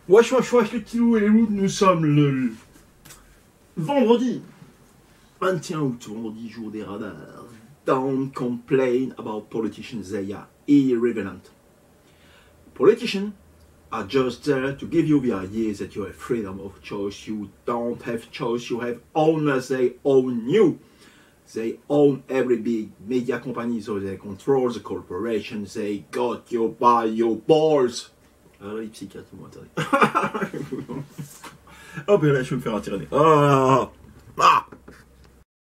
Wesh, les petits loups et les loups, nous sommes le vendredi 21 août, vendredi jour des radars. Don't complain about politicians, they are irrelevant. Politicians are just there to give you the idea that you have freedom of choice. You don't have choice, you have owners, they own you. They own every big media company, so they control the corporation, they got you by your balls. Ah les psychiatres, moi, attendez. Oh, ben là, je vais me faire attirer. Ah.